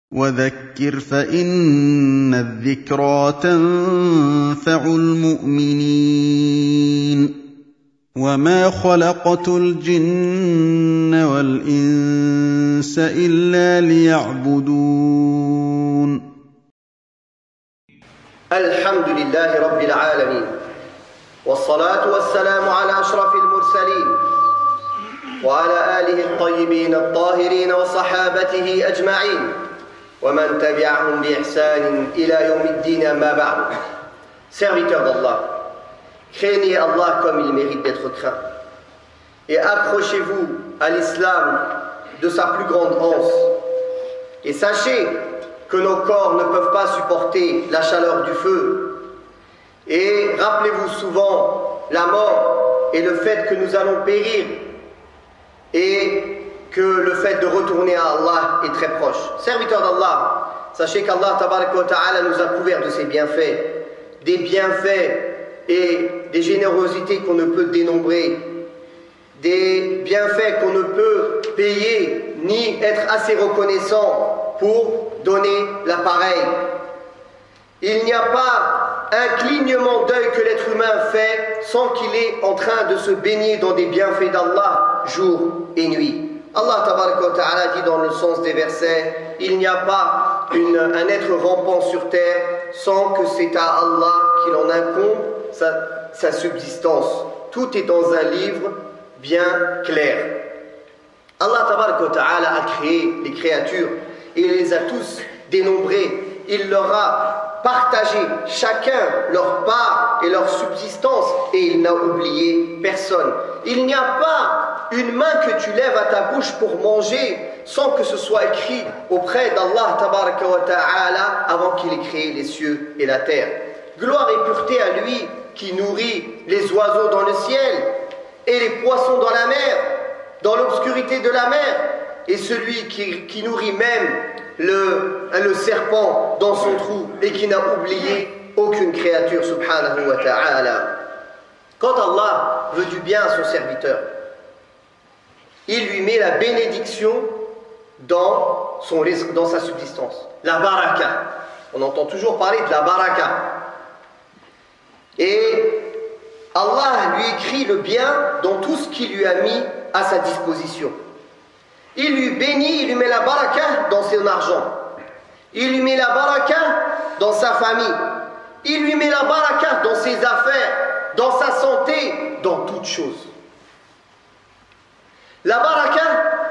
وذكر فإن الذكرى تنفع المؤمنين وما خلقت الجن والإنس إلا ليعبدون الحمد لله رب العالمين والصلاة والسلام على أشرف المرسلين وعلى آله الطيبين الطاهرين وصحابته أجمعين ومن تبعهم بإحسان إلى يوم الدين أما بعد. Serviteurs d'Allah, craignez Allah comme il mérite d'être craint et accrochez-vous à l'islam de sa plus grande anse et sachez que nos corps ne peuvent pas supporter la chaleur du feu et rappelez-vous souvent la mort et le fait que nous allons périr et que le fait de retourner à Allah est très proche. Serviteurs d'Allah, sachez qu'Allah tabaraka wa ta'ala nous a couverts de ses bienfaits, des bienfaits et des générosités qu'on ne peut dénombrer, des bienfaits qu'on ne peut payer ni être assez reconnaissant pour donner l'appareil. Il n'y a pas un clignement d'œil que l'être humain fait sans qu'il est en train de se baigner dans des bienfaits d'Allah jour et nuit. Allah tabaraka wa ta'ala dit dans le sens des versets, il n'y a pas un être rampant sur terre sans que c'est à Allah qu'il en incombe sa subsistance. Tout est dans un livre bien clair. Allah tabaraka wa ta'ala a créé les créatures et il les a tous dénombrés. Il leur a partagé chacun leur part et leur subsistance et il n'a oublié personne. Il n'y a pas une main que tu lèves à ta bouche pour manger sans que ce soit écrit auprès d'Allah tabaraka wa ta'ala avant qu'il ait créé les cieux et la terre. Gloire et pureté à lui qui nourrit les oiseaux dans le ciel et les poissons dans la mer, dans l'obscurité de la mer, et celui qui nourrit même le serpent dans son trou et qui n'a oublié aucune créature subhanahu wa ta'ala. Quand Allah veut du bien à son serviteur, il lui met la bénédiction dans sa subsistance. La baraka. On entend toujours parler de la baraka. Et Allah lui écrit le bien dans tout ce qu'il lui a mis à sa disposition. Il lui bénit, il lui met la baraka dans son argent. Il lui met la baraka dans sa famille. Il lui met la baraka dans ses affaires, dans sa santé, dans toutes choses. La baraka,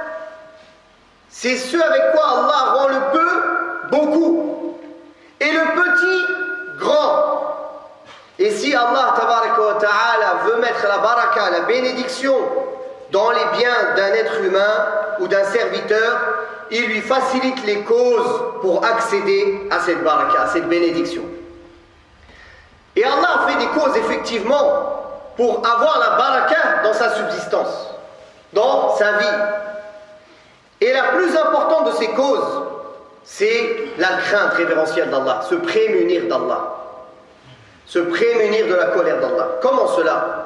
c'est ce avec quoi Allah rend le peu beaucoup et le petit grand. Et si Allah tabaraka wa ta'ala veut mettre la baraka, la bénédiction dans les biens d'un être humain ou d'un serviteur, il lui facilite les causes pour accéder à cette baraka, à cette bénédiction. Et Allah fait des causes effectivement pour avoir la baraka dans sa subsistance, dans sa vie. Et la plus importante de ces causes, c'est la crainte révérentielle d'Allah, se prémunir d'Allah, se prémunir de la colère d'Allah. Comment cela?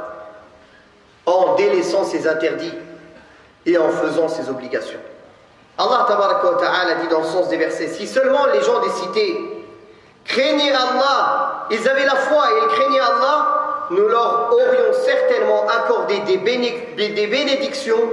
En délaissant ses interdits et en faisant ses obligations. Allah tabaraka wa ta'ala dit dans le sens des versets, si seulement les gens des cités craignaient Allah, ils avaient la foi et ils craignaient Allah, nous leur aurions certainement accordé des bénédictions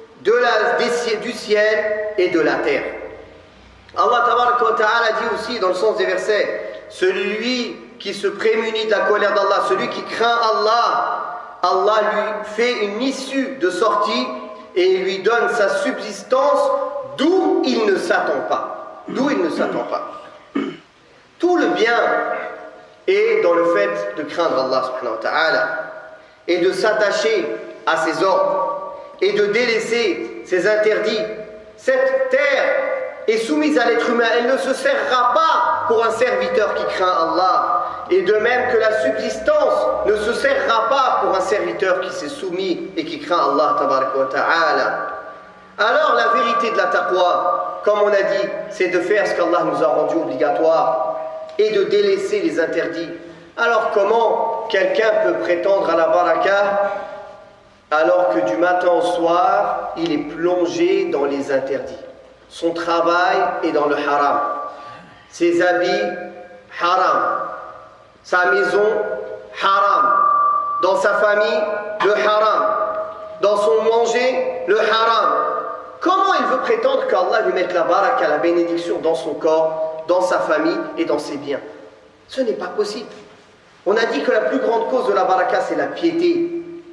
du ciel et de la terre. Allah tabaraka wa ta'ala dit aussi dans le sens des versets, celui qui se prémunit de la colère d'Allah, celui qui craint Allah, Allah lui fait une issue de sortie et lui donne sa subsistance d'où il ne s'attend pas. D'où il ne s'attend pas. Tout le bien est dans le fait de craindre Allah subhanahu wa ta'ala et de s'attacher à ses ordres et de délaisser ses interdits. Cette terre est soumise à l'être humain, elle ne se serrera pas pour un serviteur qui craint Allah. Et de même que la subsistance ne se serrera pas pour un serviteur qui s'est soumis et qui craint Allah tabaraka wa ta'ala. Alors la vérité de la taqwa, comme on a dit, c'est de faire ce qu'Allah nous a rendu obligatoire et de délaisser les interdits. Alors comment quelqu'un peut prétendre à la baraka alors que du matin au soir, il est plongé dans les interdits? son travail est dans le haram, ses habits, haram, sa maison, haram, dans sa famille, le haram, dans son manger, le haram. Comment il veut prétendre qu'Allah lui mette la baraka, la bénédiction dans son corps, dans sa famille et dans ses biens? Ce n'est pas possible. On a dit que la plus grande cause de la baraka, c'est la piété.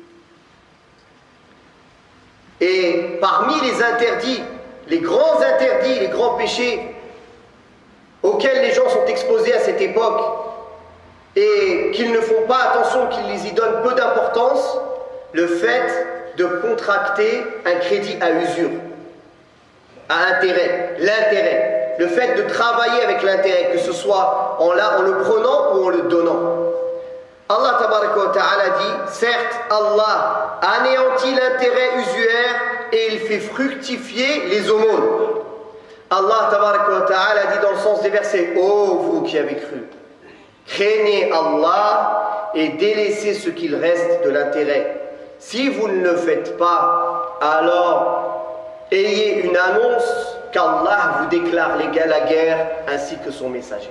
Et parmi les interdits, les grands péchés auxquels les gens sont exposés à cette époque et qu'ils ne font pas attention, qu'ils y donnent peu d'importance, le fait de contracter un crédit à usure, à intérêt, l'intérêt, le fait de travailler avec l'intérêt, que ce soit en le prenant ou en le donnant. Allah tabaraka wa ta'ala dit, certes Allah anéantit l'intérêt usuaire et il fait fructifier les aumônes. Allah tabaraka wa ta'ala dit dans le sens des versets, ô vous qui avez cru, craignez Allah et délaissez ce qu'il reste de l'intérêt. Si vous ne le faites pas, alors ayez une annonce qu'Allah vous déclare la guerre ainsi que son messager.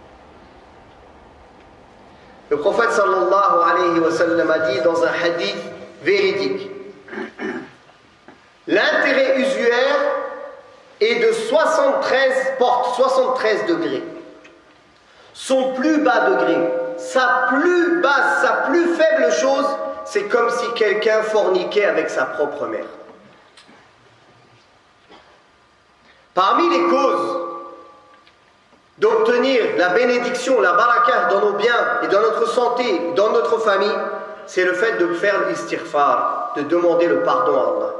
Le prophète sallallahu alayhi wa sallam a dit dans un hadith véridique, l'intérêt usuaire est de 73 portes, 73 degrés. Son plus bas degré, sa plus basse, sa plus faible chose, c'est comme si quelqu'un forniquait avec sa propre mère. Parmi les causes d'obtenir la bénédiction, la baraka dans nos biens et dans notre santé, dans notre famille, c'est le fait de faire l'istighfar, de demander le pardon à Allah.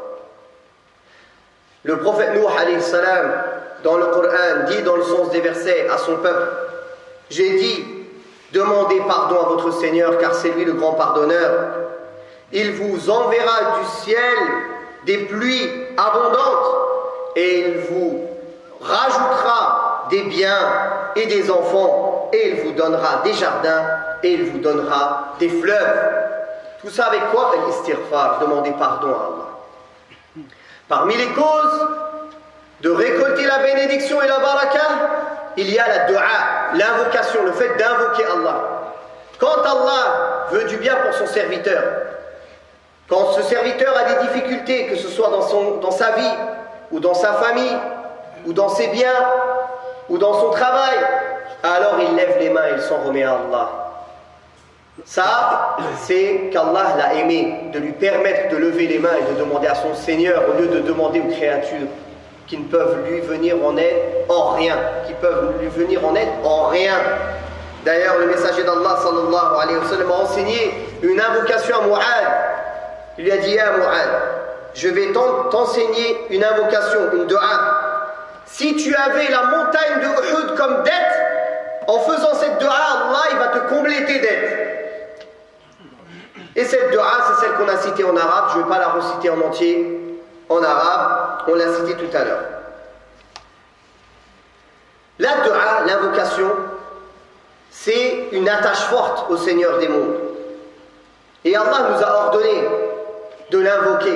Le prophète Nuh alayhi salam, dans le Coran, dit dans le sens des versets à son peuple, j'ai dit, demandez pardon à votre Seigneur car c'est lui le grand pardonneur. Il vous enverra du ciel des pluies abondantes et il vous rajoutera des biens et des enfants et il vous donnera des jardins et il vous donnera des fleuves. Tout ça avec quoi? L'istighfar, demander pardon à Allah. Parmi les causes de récolter la bénédiction et la baraka, il y a la dua, l'invocation, le fait d'invoquer Allah. Quand Allah veut du bien pour son serviteur, quand ce serviteur a des difficultés, que ce soit dans sa vie, ou dans sa famille, ou dans ses biens, ou dans son travail, alors il lève les mains et il s'en remet à Allah. Ça, c'est qu'Allah l'a aimé, de lui permettre de lever les mains et de demander à son Seigneur, au lieu de demander aux créatures qui ne peuvent lui venir en aide en rien, qui peuvent lui venir en aide en rien. D'ailleurs, le messager d'Allah sallallahu alayhi wa sallam a enseigné une invocation à Mu'ad. Il lui a dit, ah Mu'ad, je vais t'enseigner une invocation, une dua. Si tu avais la montagne de Uhud comme dette, en faisant cette dua, Allah il va te combler tes dettes. Et cette dua, c'est celle qu'on a citée en arabe, je ne vais pas la reciter en entier en arabe, on l'a citée tout à l'heure. La dua, l'invocation, c'est une attache forte au Seigneur des mondes. Et Allah nous a ordonné de l'invoquer.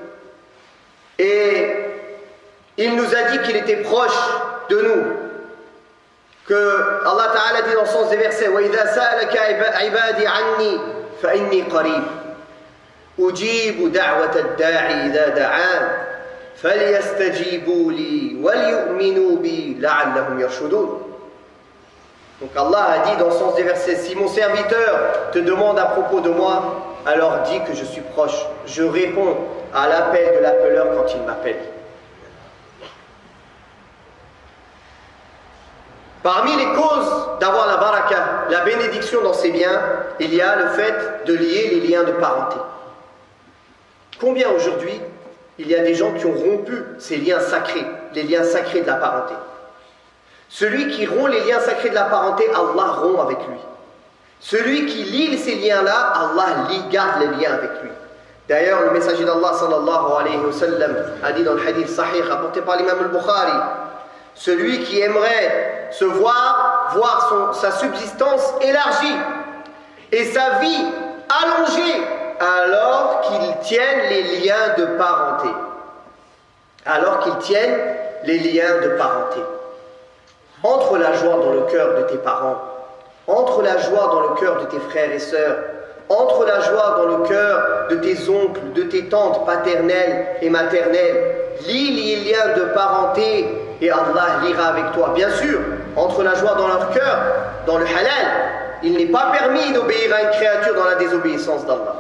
Et il nous a dit qu'il était proche de nous. Que Allah Ta'ala dit dans le sens des versets, وَإِذَا سَأَلَكَ عِبَادِي عَنِّي فَإِنِّي قَرِيبٌ أُجِيبُ دَعْوَةَ الدَّاعِ إِذَا دَعَانِ فَلْيَسْتَجِيبُوا لِي وَلْيُؤْمِنُوا بِي لَعَلَّهُمْ يَرْشُدُونَ. Donc Allah a dit dans le sens des versets, si mon serviteur te demande à propos de moi, alors dis que je suis proche. Je réponds à l'appel de l'appeleur quand il m'appelle. Parmi les causes d'avoir la baraka, la bénédiction dans ses biens, il y a le fait de lier les liens de parenté. Combien aujourd'hui, il y a des gens qui ont rompu ces liens sacrés, les liens sacrés de la parenté. Celui qui rompt les liens sacrés de la parenté, Allah rompt avec lui. Celui qui lie ces liens-là, Allah garde les liens avec lui. D'ailleurs, le messager d'Allah sallallahu alayhi wa sallam a dit dans le hadith sahih rapporté par l'imam al-Bukhari, celui qui aimerait se voir sa subsistance élargie et sa vie allongée, alors qu'il tienne les liens de parenté. Alors qu'il tienne les liens de parenté. Entre la joie dans le cœur de tes parents, entre la joie dans le cœur de tes frères et sœurs, entre la joie dans le cœur de tes oncles, de tes tantes paternelles et maternelles. Lis les liens de parenté et Allah lira avec toi. Bien sûr, entre la joie dans leur cœur, dans le halal, il n'est pas permis d'obéir à une créature dans la désobéissance d'Allah.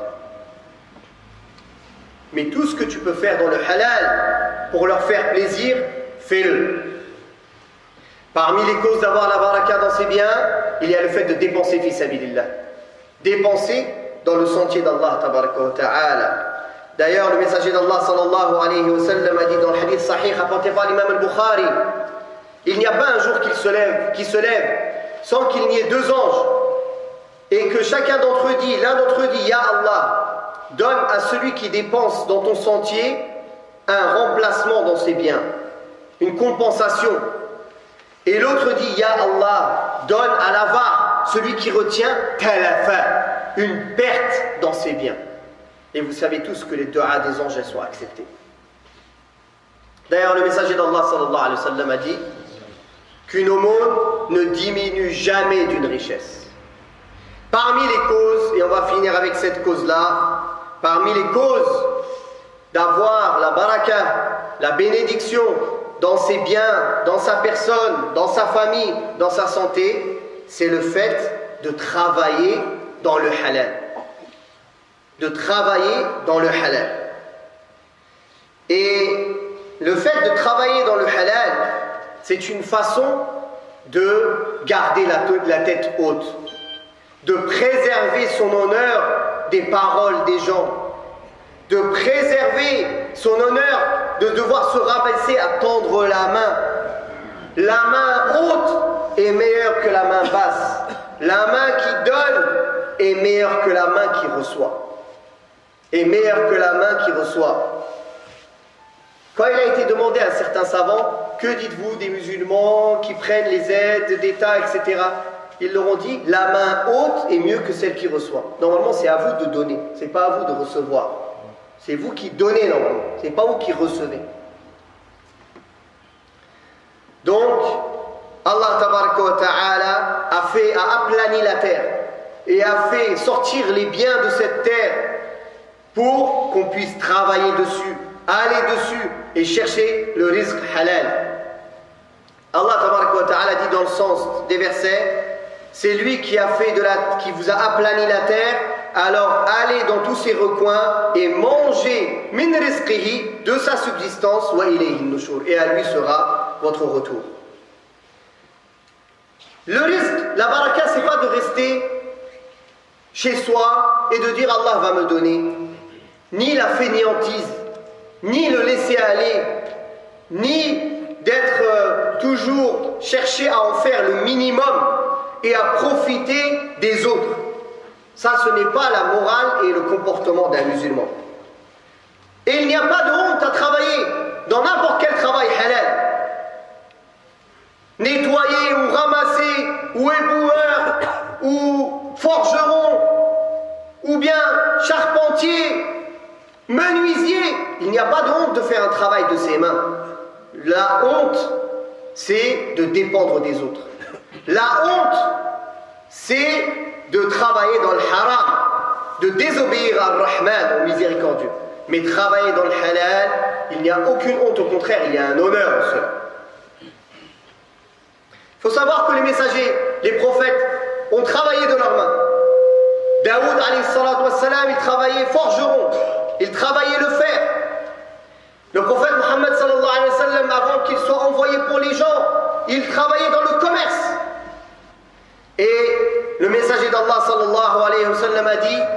Mais tout ce que tu peux faire dans le halal pour leur faire plaisir, fais-le. Parmi les causes d'avoir la baraka dans ses biens, il y a le fait de dépenser fi sabilillah. Dépenser dans le sentier d'Allah tabaraka wa ta'ala. D'ailleurs, le messager d'Allah sallallahu alayhi wa sallam a dit dans le hadith sahih rapporté par l'imam al-Bukhari, il n'y a pas un jour qui se lève sans qu'il n'y ait deux anges et que chacun d'entre eux dit, l'un d'entre eux dit, Ya Allah, donne à celui qui dépense dans ton sentier un remplacement dans ses biens, une compensation. Et l'autre dit, Ya Allah, donne à l'avare, celui qui retient, talafa, une perte dans ses biens. Et vous savez tous que les du'as des anges sont acceptés. D'ailleurs, le messager d'Allah sallallahu alayhi wa sallam a dit qu'une aumône ne diminue jamais d'une richesse. Parmi les causes, et on va finir avec cette cause-là, parmi les causes d'avoir la baraka, la bénédiction dans ses biens, dans sa personne, dans sa famille, dans sa santé, c'est le fait de travailler dans le halal. De travailler dans le halal. Et le fait de travailler dans le halal, c'est une façon de garder la tête haute, de préserver son honneur des paroles des gens, de préserver son honneur de devoir se rabaisser à tendre la main. La main haute est meilleure que la main basse. La main qui donne est meilleure que la main qui reçoit. Est meilleure que la main qui reçoit. Quand il a été demandé à certains savants, que dites-vous des musulmans qui prennent les aides d'État, etc. Ils leur ont dit, la main haute est mieux que celle qui reçoit. Normalement, c'est à vous de donner, c'est pas à vous de recevoir. C'est vous qui donnez normalement, c'est pas vous qui recevez. Donc, Allah tabaraka wa ta'ala a aplani la terre et a fait sortir les biens de cette terre pour qu'on puisse travailler dessus, aller dessus et chercher le rizq halal. Allah tabaraka wa ta'ala dit dans le sens des versets, c'est lui qui vous a aplani la terre, alors allez dans tous ses recoins et mangez min rizqihi, de sa subsistance, wa ilayhi nushur, et à lui sera votre retour. Le rizq, la baraka, c'est pas de rester chez soi et de dire Allah va me donner, ni la fainéantise, ni le laisser aller, ni d'être toujours chercher à en faire le minimum et à profiter des autres. Ça, ce n'est pas la morale et le comportement d'un musulman. Et il n'y a pas de honte à travailler dans n'importe quel travail halal. Nettoyer ou ramasser, ou éboueur, ou forgeron, ou bien charpentier, menuisier. Il n'y a pas de honte de faire un travail de ses mains. La honte, c'est de dépendre des autres. La honte, c'est de travailler dans le haram, de désobéir à Ar-Rahman, au miséricordieux. Mais travailler dans le halal, il n'y a aucune honte, au contraire, il y a un honneur en cela. Il faut savoir que les messagers, les prophètes, ont travaillé de leurs mains. Daoud, alayhi salatu wassalam, il travaillait forgeron, il travaillait le fer. Le prophète Muhammad sallallahu alayhi wa sallam, avant qu'il soit envoyé pour les gens, il travaillait dans le commerce. Et le messager d'Allah sallallahu alayhi wa sallam a dit,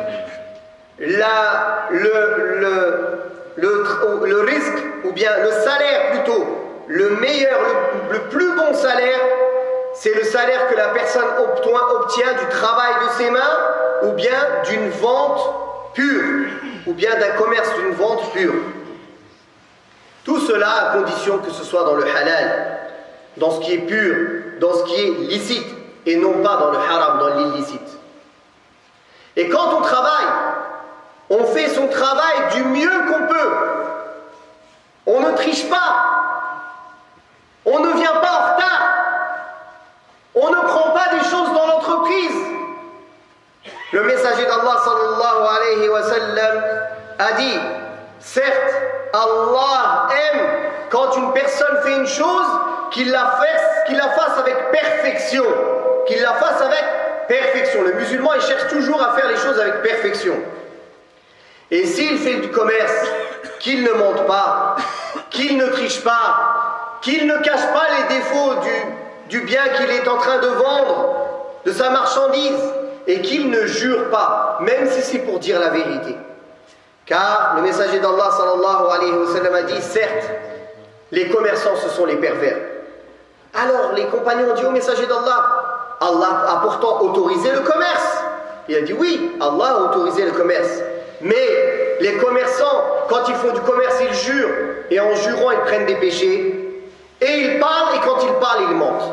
le risque, ou bien le salaire plutôt, le meilleur, le plus bon salaire, c'est le salaire que la personne obtient du travail de ses mains, ou bien d'une vente pure, ou bien d'un commerce d'une vente pure. Tout cela à condition que ce soit dans le halal, dans ce qui est pur, dans ce qui est licite, et non pas dans le haram, dans l'illicite. Et quand on travaille, on fait son travail du mieux qu'on peut. On ne triche pas. On ne vient pas en retard. On ne prend pas des choses dans l'entreprise. Le messager d'Allah sallallahu alayhi wa sallam a dit, certes, Allah aime quand une personne fait une chose, qu'il la fasse avec perfection. Qu'il la fasse avec perfection. Le musulman, il cherche toujours à faire les choses avec perfection. Et s'il fait du commerce, qu'il ne mente pas, qu'il ne triche pas, qu'il ne cache pas les défauts du bien qu'il est en train de vendre, de sa marchandise, et qu'il ne jure pas, même si c'est pour dire la vérité. Car le messager d'Allah sallallahu alayhi wa sallam a dit, certes, les commerçants ce sont les pervers. Alors les compagnons ont dit au messager d'Allah, Allah a pourtant autorisé le commerce. Il a dit oui, Allah a autorisé le commerce. Mais les commerçants, quand ils font du commerce, ils jurent. Et en jurant, ils prennent des péchés. Et ils parlent, et quand ils parlent, ils mentent.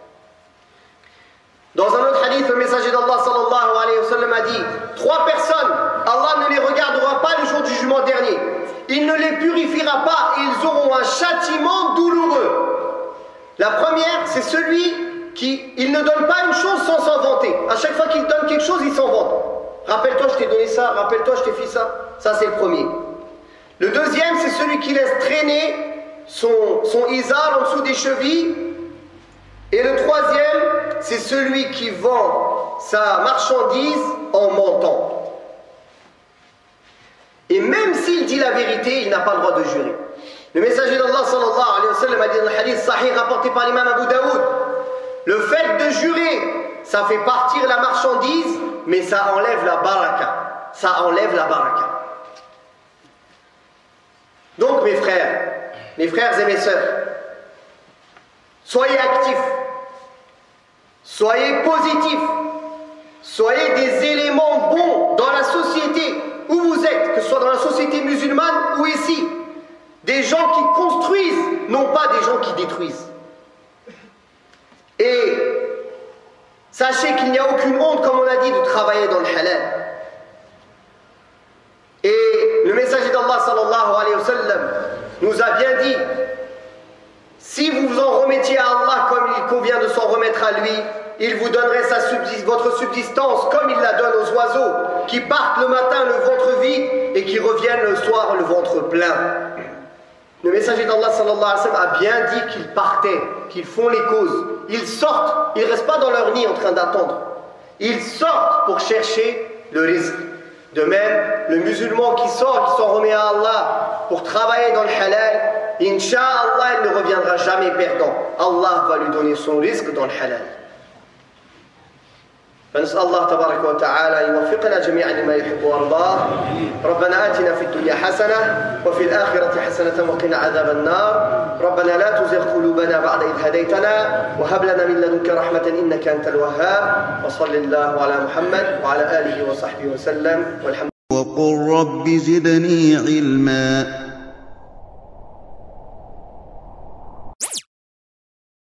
Dans un autre hadith, le messager d'Allah sallallahu alayhi wa sallam a dit, 3 personnes, Allah ne les regardera pas le jour du jugement dernier. Il ne les purifiera pas et ils auront un châtiment douloureux. La première, c'est celui qui il ne donne pas une chose sans s'en vanter. À chaque fois qu'il donne quelque chose, il s'en vante. Rappelle-toi, je t'ai donné ça, rappelle-toi, je t'ai fait ça. Ça, c'est le premier. Le deuxième, c'est celui qui laisse traîner son izar en dessous des chevilles. Et le troisième, c'est celui qui vend sa marchandise en mentant. Et même s'il dit la vérité, il n'a pas le droit de jurer. Le messager d'Allah sallallahu alayhi wa sallam a dit dans le hadith sahih rapporté par l'imam Abu Daoud, le fait de jurer, ça fait partir la marchandise, mais ça enlève la baraka. Ça enlève la baraka. Donc mes frères et mes sœurs, soyez actifs, soyez positifs, soyez des éléments bons dans la société où vous êtes, que ce soit dans la société musulmane ou ici. Des gens qui construisent, non pas des gens qui détruisent. Et sachez qu'il n'y a aucune honte, comme on a dit, de travailler dans le halal. Et le messager d'Allah sallallahu alayhi wa sallam nous a bien dit, si vous vous en remettiez à Allah comme il convient de s'en remettre à lui, il vous donnerait votre subsistance comme il la donne aux oiseaux, qui partent le matin le ventre vide et qui reviennent le soir le ventre plein. Le messager d'Allah sallallahu alayhi wa sallam a bien dit qu'ils partaient, qu'ils font les causes. Ils sortent, ils ne restent pas dans leur nid en train d'attendre. Ils sortent pour chercher le risque. De même, le musulman qui sort, qui s'en remet à Allah pour travailler dans le halal, Inch'Allah, il ne reviendra jamais perdant. Allah va lui donner son risque dans le halal. فنسأل الله تبارك وتعالى يوفقنا جميعا لما يحب ويرضاه. ربنا آتنا في الدنيا حسنة وفي الآخرة حسنة وقنا عذاب النار. ربنا لا تزغ قلوبنا بعد إذ هديتنا وهب لنا من لدنك رحمة إنك أنت الوهاب. وصل الله على محمد وعلى آله وصحبه وسلم والحمد لله. وقل رب زدني علما